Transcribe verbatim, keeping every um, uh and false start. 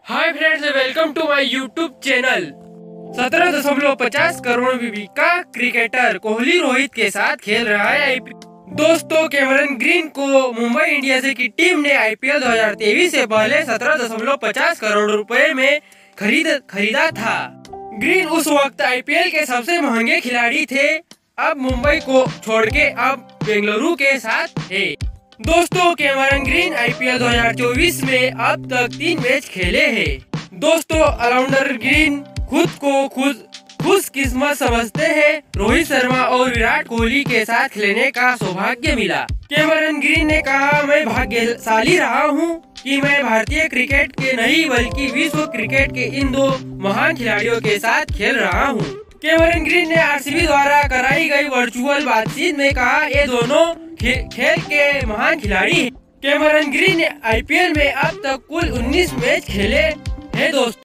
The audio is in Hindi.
Hi friends, welcome to my YouTube channel. सत्रह दशमलव पचास करोड़ बीबी का क्रिकेटर कोहली रोहित के साथ खेल रहा है आईपीएल। दोस्तों, कैमरन ग्रीन को मुंबई इंडियंस की टीम ने आईपीएल दो हज़ार तेईस से पहले सत्रह दशमलव पचास करोड़ रुपए में खरीद खरीदा था। ग्रीन उस वक्त आईपीएल के सबसे महंगे खिलाड़ी थे। अब मुंबई को छोड़ के अब बेंगलुरु के साथ है। दोस्तों, कैमरन ग्रीन आईपीएल दो हज़ार चौबीस में अब तक तीन मैच खेले हैं। दोस्तों, ऑलराउंडर ग्रीन खुद को खुद खुशकिस्मत समझते हैं। रोहित शर्मा और विराट कोहली के साथ खेलने का सौभाग्य मिला। कैमरन ग्रीन ने कहा, मैं भाग्यशाली रहा हूं कि मैं भारतीय क्रिकेट के नहीं बल्कि विश्व क्रिकेट के इन दो महान खिलाड़ियों के साथ खेल रहा हूं। कैमरन ग्रीन ने आरसीबी द्वारा कराई गई वर्चुअल बातचीत में कहा, ये दोनों खे, खेल के महान खिलाड़ी हैं। कैमरन ग्रीन ने आईपीएल में अब तक कुल उन्नीस मैच खेले हैं। दोस्तों।